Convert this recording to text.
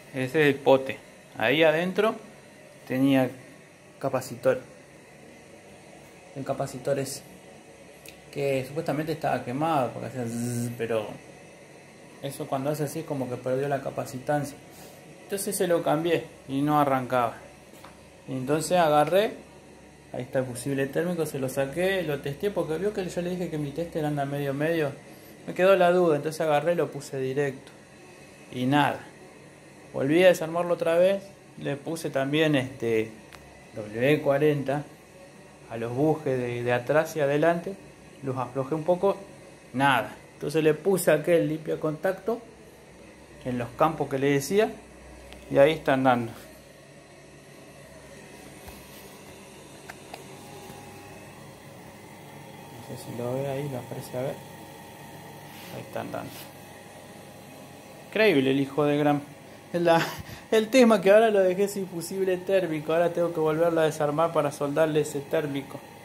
Ese es el pote. Ahí adentro tenía capacitor. El capacitor ese, que supuestamente estaba quemado porque hacía zzz, pero eso cuando hace así es como que perdió la capacitancia. Entonces se lo cambié y no arrancaba. Y entonces agarré, ahí está el fusible térmico, se lo saqué, lo testé porque vio que yo le dije que mi tester anda medio. Me quedó la duda, entonces agarré y lo puse directo. Y nada. Volví a desarmarlo otra vez, le puse también W40 a los bujes de atrás y adelante, los aflojé un poco, nada. Entonces le puse aquel limpia contacto en los campos que le decía y ahí está andando. No sé si lo ve ahí, lo aparece a ver. Ahí está andando. Increíble el hijo de gran... El tema que ahora lo dejé sin fusible térmico, ahora tengo que volverlo a desarmar para soldarle ese térmico.